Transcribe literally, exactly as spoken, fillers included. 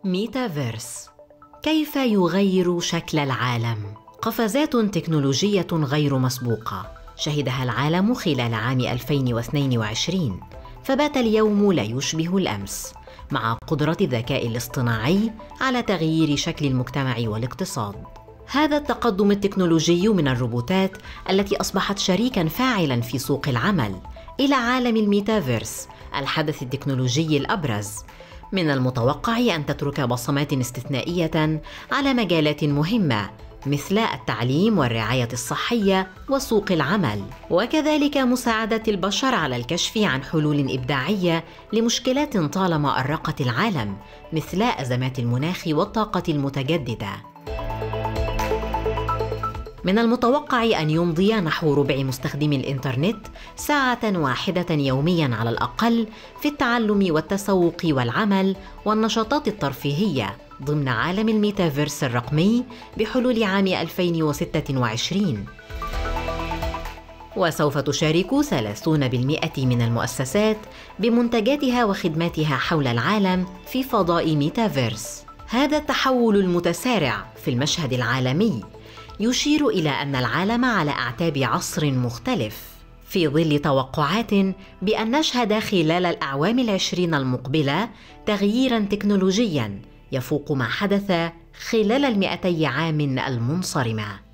ميتافيرس كيف يغير شكل العالم؟ قفزات تكنولوجية غير مسبوقة شهدها العالم خلال عام ألفين واثنين وعشرين، فبات اليوم لا يشبه الأمس، مع قدرة الذكاء الاصطناعي على تغيير شكل المجتمع والاقتصاد. هذا التقدم التكنولوجي من الروبوتات التي أصبحت شريكاً فاعلاً في سوق العمل إلى عالم الميتافيرس، الحدث التكنولوجي الأبرز. من المتوقع أن تترك بصمات استثنائية على مجالات مهمة مثل التعليم والرعاية الصحية وسوق العمل، وكذلك مساعدة البشر على الكشف عن حلول إبداعية لمشكلات طالما أرقت العالم مثل أزمات المناخ والطاقة المتجددة. من المتوقع أن يمضي نحو ربع مستخدمي الإنترنت ساعة واحدة يومياً على الأقل في التعلم والتسوق والعمل والنشاطات الترفيهية ضمن عالم الميتافيرس الرقمي بحلول عام ألفين وستة وعشرين. وسوف تشارك ثلاثين بالمئة من المؤسسات بمنتجاتها وخدماتها حول العالم في فضاء ميتافيرس. هذا التحول المتسارع في المشهد العالمي يشير إلى أن العالم على أعتاب عصر مختلف، في ظل توقعات بأن نشهد خلال الأعوام العشرين المقبلة تغييراً تكنولوجياً يفوق ما حدث خلال المئتي عام المنصرمة.